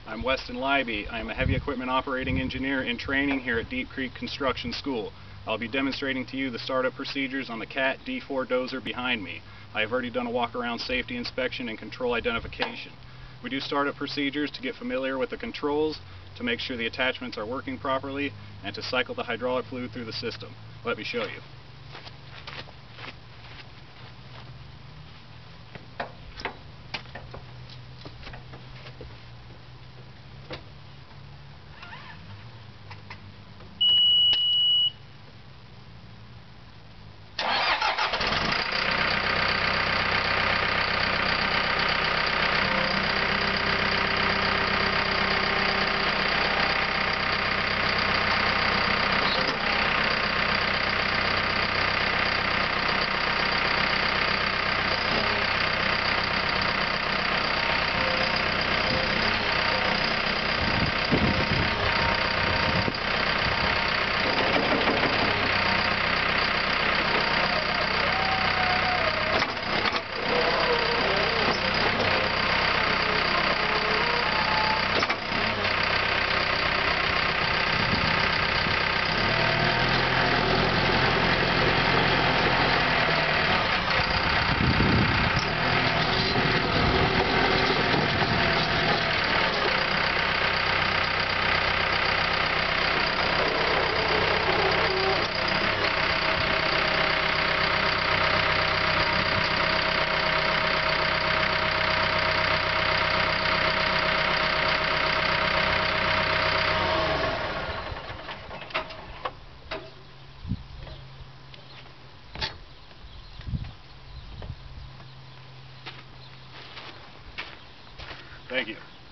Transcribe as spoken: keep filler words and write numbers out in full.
I'm Weston Liby. I am a heavy equipment operating engineer in training here at Deep Creek Construction School. I'll be demonstrating to you the startup procedures on the Cat D four dozer behind me. I have already done a walk-around safety inspection and control identification. We do startup procedures to get familiar with the controls, to make sure the attachments are working properly, and to cycle the hydraulic fluid through the system. Let me show you. Thank you.